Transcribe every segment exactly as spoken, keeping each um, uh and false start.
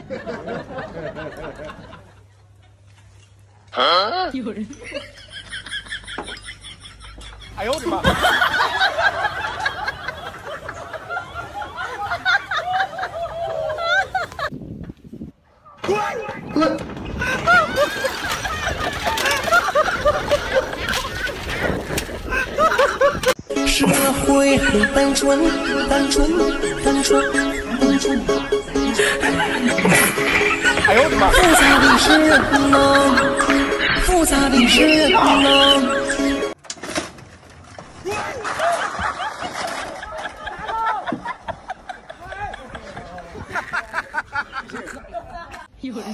啊？有人。哎呦我的妈！滚滚！ 社会很单纯，单纯，单纯，单纯。 哎呦我的妈！ 复杂的是人呐，复杂的是人呐。 有人。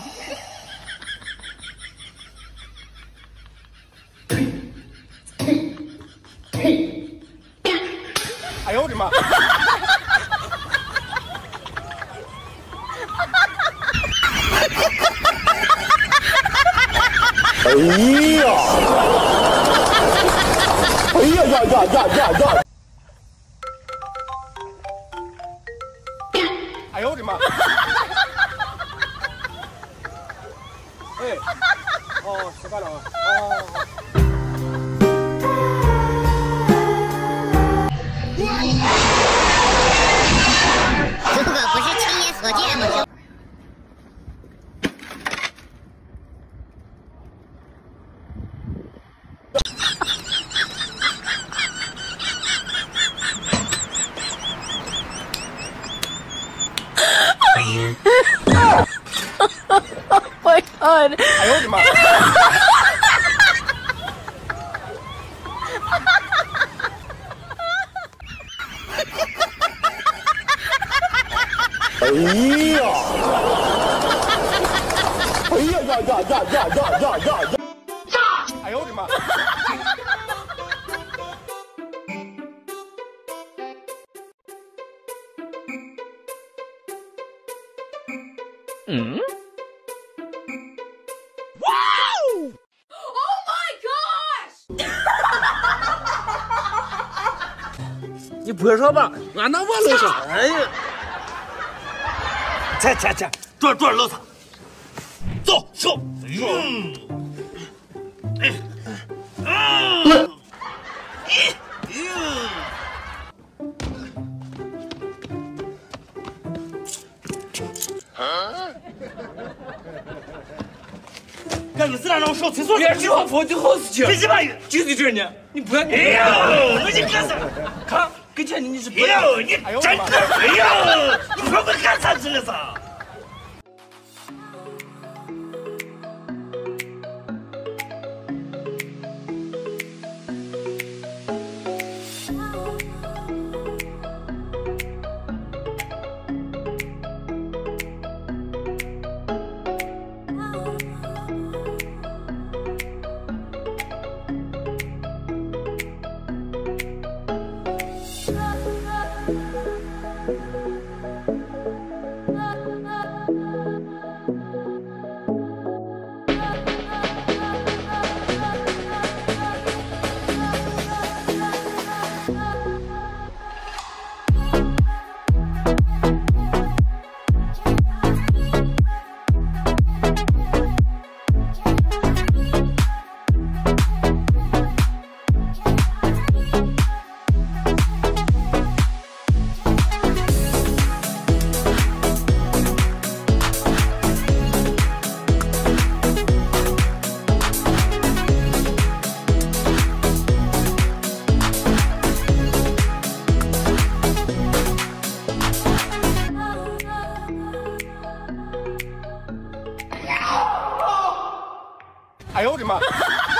哎呦我的妈！哎呀！哎呀呀呀呀呀呀！哎呦我的妈！哎，哦，吃饭了啊！哦。 这个不是亲眼所见吗？ my god！ 哎呦我的妈！哎呀！哎呀呀呀呀呀呀呀呀呀！哎呦我的妈！嗯？哇哦 ！Oh my gosh！ 你别说吧，俺那我楼上，哎呀！切切切，多多楼上，走走，嗯，哎，嗯，咦，嗯。赶紧自然让我上厕所。别去我房就好事情。别鸡巴就是这呢，你不要。哎呦，我你干啥？看，跟前你是不要，你真的，哎呦，你快快干啥去了噻？哎呦我的妈！